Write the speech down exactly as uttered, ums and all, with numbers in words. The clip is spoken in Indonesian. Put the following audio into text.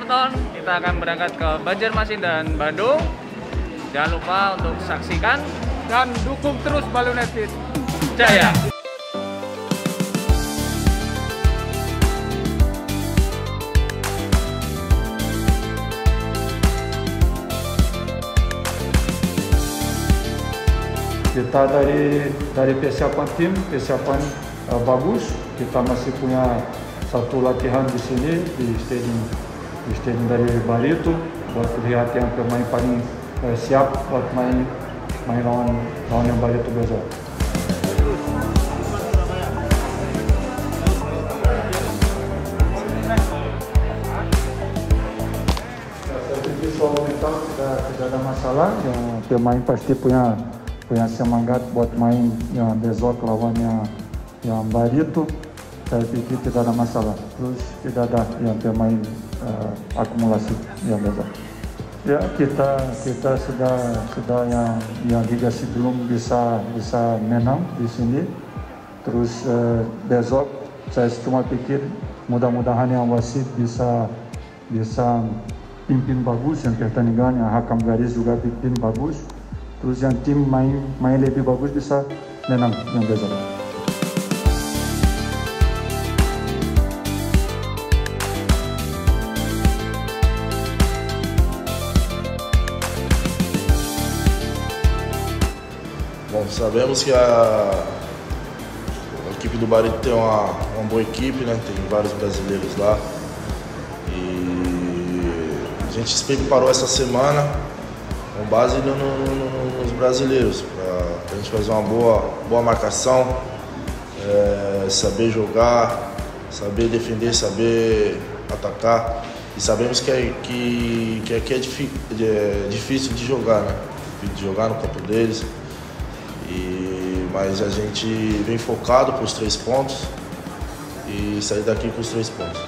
penonton, kita akan berangkat ke Banjarmasin dan Bandung. Jangan lupa untuk saksikan dan dukung terus Bali United Jaya. Kita dari dari persiapan tim, persiapan uh, bagus. Kita masih punya satu latihan di sini di stadium di stadium dari Bali itu buat lihat yang pemain paling uh, siap buat main main lawan lawan yang Bali itu besok. Soal mental tidak tidak ada masalah. Yang pemain pasti punya punya semangat buat main yang besok lawannya yang Bali itu. Saya pikir tidak ada masalah. Terus tidak ada yang pemain uh, akumulasi yang besok. Ya kita kita sudah sudah yang yang liga sebelum bisa bisa menang di sini. Terus uh, besok saya cuma pikir mudah-mudahan yang wasit bisa bisa pimpin bagus yang pertandingan, yang hakam garis juga pimpin bagus. Terus yang tim main main lebih bagus bisa menang yang besok. Bom, sabemos que a, a equipe do Bari tem uma, uma boa equipe, né? Tem vários brasileiros lá. A gente se preparou essa semana com base no, no, nos brasileiros, para a gente fazer uma boa, boa marcação, é, saber jogar, saber defender, saber atacar. E sabemos que, é, que, que aqui é, é difícil de jogar, né? De jogar no campo deles. E, mas a gente vem focado para os três pontos e sair daqui com os três pontos.